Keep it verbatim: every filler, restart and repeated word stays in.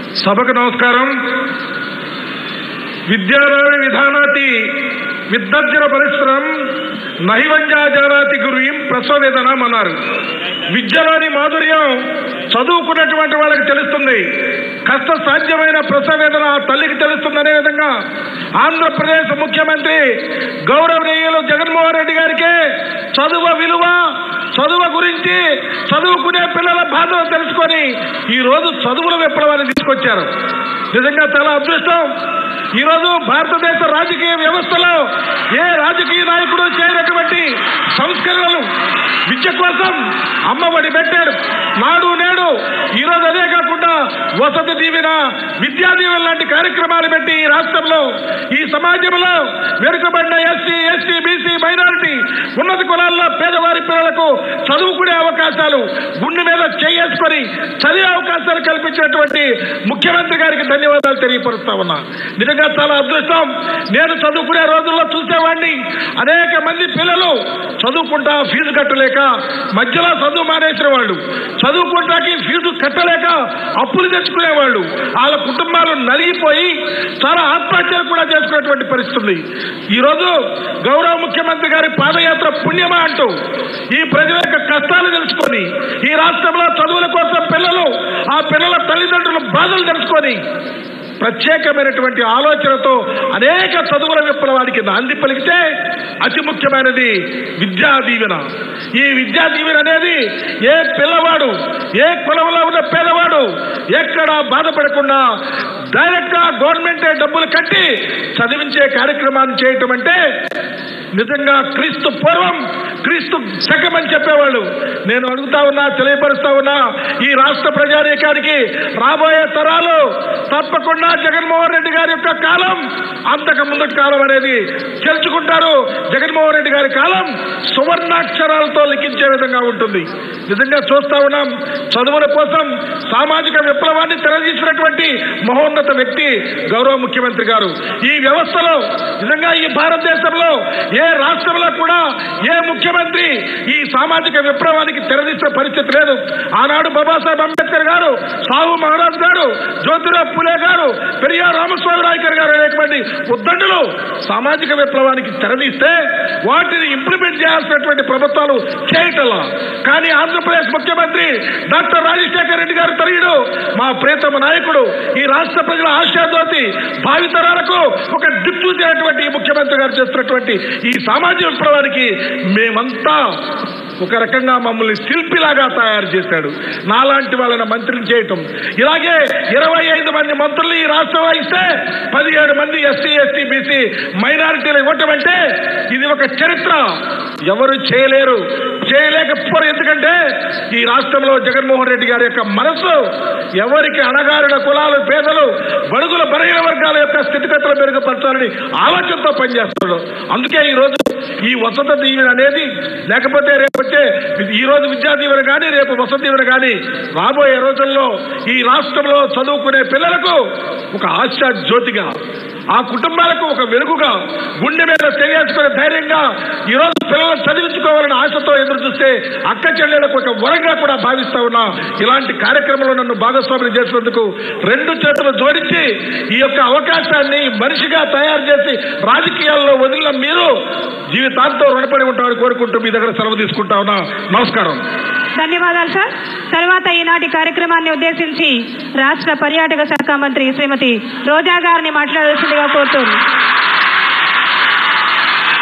సభకు నమస్కారం. విద్యారావి విధానాతి విద్యార్జన పరిశ్రమం నహివంజా జానాతి గురుం ప్రసవేదనం అన్నారు. విద్యలోని మాధుర్యం చదువుకున్నటువంటి వాళ్ళకి తెలుస్తుంది. కష్ట సాధ్యమైన ప్రసవేదన తల్లికి తెలుస్తుంది. అనే విధంగా ఆంధ్రప్రదేశ్ ముఖ్యమంత్రి గౌరవనీయులు జగన్మోహన్ రెడ్డి గారికి చదువు విలువ, చదువు గురించి, చదువుకునే పిల్లల బాధలు తెలుసుకొని ఈ రోజు చదువుల విప్లవాన్ని తీసుకొచ్చారు. నిజంగా చాలా అదృష్టం. ఈరోజు భారతదేశ రాజకీయ వ్యవస్థలో ఏ రాజకీయ నాయకుడు చేయనటువంటి సంస్కరణలు విద్య కోసం అమ్మఒడి పెట్టాడు, నాడు నేడు. ఈరోజు అదే కాకుండా వసతి దీవెన, విద్యా దీవెన లాంటి కార్యక్రమాలు పెట్టి ఈ రాష్ట్రంలో, ఈ సమాజంలో వెనుకబడిన ఎస్సీ, ఎస్టీ, బీసీ, మైనారిటీ, ఉన్నత కులాల్లో పేదవారి పిల్లలకు చదువుకునే అవకాశాలు, గుండె మీద చేసుకొని చదివే అవకాశాలు కల్పించినటువంటి ముఖ్యమంత్రి గారికి ధన్యవాదాలు తెలియపరుస్తా ఉన్నా. నిజంగా చాలా అదృష్టం. నేను చదువుకునే రోజుల్లో చూసేవాడిని. అనేక మంది పిల్లలు చదువుకుంటా ఫీజు కట్టలేక మధ్యలో చదువు మానేసిన వాళ్ళు, చదువుకుంటాకి ఫీజు కట్టలేక అప్పులు తెచ్చుకునేవాళ్ళు, వాళ్ళ కుటుంబాలు నలిగిపోయి చాలా ఆత్మహత్యలు కూడా చేసుకునేటువంటి పరిస్థితి. ఈరోజు గౌరవ ముఖ్యమంత్రి గారి పాదయాత్ర పుణ్యమా అంటూ ఈ ప్రజల యొక్క కష్టాలు తెలుసుకొని, ఈ రాష్ట్రంలో చదువుల కోసం పిల్లలు, ఆ పిల్లల తల్లిదండ్రుల బాధలు తెలుసుకొని ప్రత్యేకమైనటువంటి ఆలోచనతో అనేక చదువుల విప్లవానికి నాంది పలికితే అతి ముఖ్యమైనది విద్యా దీవెన. ఈ విద్యా దీవెన అనేది ఏ పిల్లవాడు, ఏ కులంలో ఉన్న పేదవాడు ఎక్కడా బాధపడకుండా డైరెక్ట్ గా గవర్నమెంటే డబ్బులు కట్టి చదివించే కార్యక్రమాన్ని చేయటం అంటే నిజంగా క్రీస్తు పూర్వం, క్రీస్తు శకం అని చెప్పేవాళ్ళు. నేను అడుగుతా ఉన్నా, తెలియపరుస్తా ఉన్నా, ఈ రాష్ట్ర ప్రజానీకానికి రాబోయే తరాలు తప్పకుండా జగన్మోహన్ రెడ్డి గారి యొక్క కాలం, అంతకు ముందు కాలం అనేది తెలుసుకుంటారు. జగన్మోహన్ రెడ్డి గారి కాలం సువర్ణాక్షరాలతో లిఖించే విధంగా ఉంటుంది. నిజంగా చూస్తా ఉన్నాం. చదువుల కోసం సామాజిక విప్లవాన్ని తెరదీసినటువంటి మహోన్నత వ్యక్తి గౌరవ ముఖ్యమంత్రి గారు. ఈ వ్యవస్థలో నిజంగా ఈ భారతదేశంలో ఏ రాష్ట్రంలో కూడా ఏ ముఖ్యమంత్రి ఈ సామాజిక విప్లవానికి తెరదీసిన పరిస్థితి లేదు. ఆనాడు బాబాసాహెబ్ అంబేద్కర్ గారు, సాహు మహారాజ్ గారు, జ్యోతిరావు పులే గారు, పెరియార్ రామస్వామి రాయకర్ గారు అనేటువంటి ఉద్దండులు సామాజిక విప్లవానికి తెరదీస్తే వాటిని ఇంప్లిమెంట్ చేయాల్సినటువంటి ప్రభుత్వాలు చేయటలా. కానీ ఆంధ్రప్రదేశ్ ముఖ్యమంత్రి డాక్టర్ రాజశేఖర రెడ్డి గారు తనయుడు, మా ప్రియతమ నాయకుడు, ఈ రాష్ట్ర ప్రజల ఆశాజ్యోతి, భావితరాలకు ఒక దిక్సూచినటువంటి ఈ ముఖ్యమంత్రి గారు చేస్తున్నటువంటి ఈ సామాజిక విప్లవానికి మేమంతా ఒక రకంగా మమ్మల్ని శిల్పిలాగా తయారు చేశాడు. నాలాంటి వాళ్ళని మంత్రులు చేయటం, ఇలాగే ఇరవై ఐదు మంది మంత్రులు ఈ రాష్ట్రంలో ఇస్తే పదిహేడు మంది ఎస్సీ, ఎస్టీ, బీసీ మైనారిటీలు ఇవ్వటం అంటే ఇది ఒక చరిత్ర. ఎవరు చేయలేరు, చేయలేకపోరు. ఎందుకంటే ఈ రాష్ట్రంలో జగన్మోహన్ రెడ్డి గారి యొక్క మనసు ఎవరికి అణగారిన కులాలు, పేదలు, బడుగుల బలహీన వర్గాల యొక్క స్థితిగతులు మెరుగుపరచాలని ఆలోచనతో పనిచేస్తున్నాడు. అందుకే ఈ రోజు ఈ వసతి దీవెన అనేది, లేకపోతే రేపు వచ్చే ఈ రోజు విద్యా దీవెన కానీ, రేపు వసతి దీవెన కానీ రాబోయే రోజుల్లో ఈ రాష్ట్రంలో చదువుకునే పిల్లలకు ఒక ఆశా జ్యోతిగా, ఆ కుటుంబాలకు ఒక వెలుగుగా, గుండె మీద తెలియచుకునే ధైర్యంగా ఈ రోజు పిల్లలను చదివించుకోవాలని ఆశతో ఎదురు చూస్తే అక్క చెల్లెలకు ఒక వరంగా కూడా భావిస్తా ఉన్నా. ఇలాంటి కార్యక్రమంలో నన్ను భాగస్వామిని చేసినందుకు రెండు చేతులు జోడించి ఈ యొక్క అవకాశాన్ని మనిషిగా తయారు చేసి రాజకీయాల్లో వదిలిన మీరు జీవితాంతం రుణపడి ఉంటారని కోరుకుంటూ మీ దగ్గర సెలవు తీసుకుంటా ఉన్నా. నమస్కారం. ధన్యవాదాలు సార్. తర్వాత ఈనాటి కార్యక్రమాన్ని ఉద్దేశించి రాష్ట్ర పర్యాటక శాఖ మంత్రి శ్రీమతి రోజా గారిని మాట్లాడాల్సిందిగా కోరుతున్నాను.